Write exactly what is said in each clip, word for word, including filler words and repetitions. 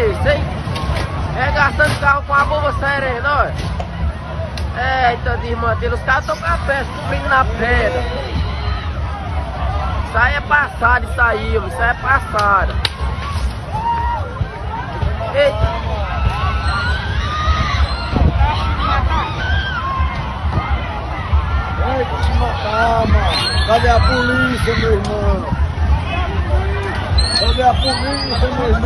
é esse, hein? É gastando carro com a bomba serena, olha. Eita, desmantelo. Os caras estão com a festa, cobrindo na pedra. Isso aí é passado, isso aí, isso aí é passado. Eita. Vai te matar, mano. Cadê a polícia, meu irmão? Cadê a polícia, meu irmão?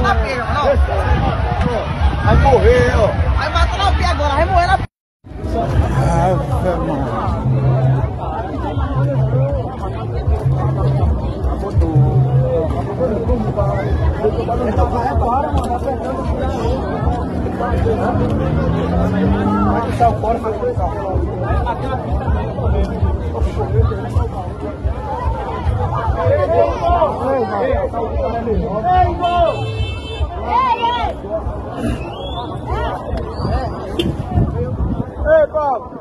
Vai morrer, ó. Vai matar na pia agora, vai morrer na pia. Nossa, mano. Vai deixar o fora, vai deixar o Ei, Paulo!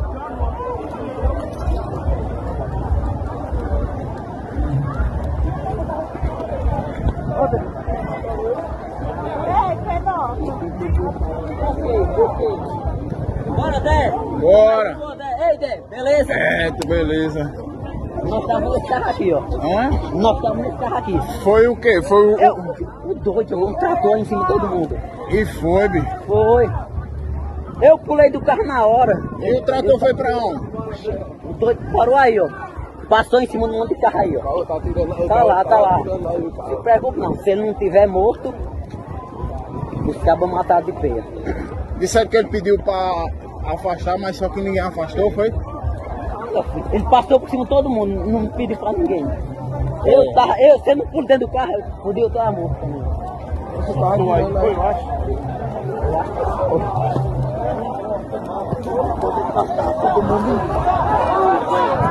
Bora, Dé! Bora! Ei, Dé, beleza? É, tu beleza. Nós estávamos nesse carro aqui, ó. Hã? Nós estávamos nesse carro aqui. Foi o quê? Foi o... Eu, o doido, um trator em cima de todo mundo. E foi, bicho. Foi. Eu pulei do carro na hora. E o trator foi pra onde? O doido parou aí, ó. Passou em cima de um monte de carro aí, ó. Tá lá, tá lá. Não se preocupe não. Se ele não tiver morto, os cabos mataram de peia. Disseram que ele pediu pra afastar, mas só que ninguém afastou, foi? Ele passou por cima de todo mundo, não pediu pra ninguém. Eu tava, eu, se eu não pulo dentro do carro, eu podia estar morto também. Esse carro aí foi, eu acho. Todo mundo.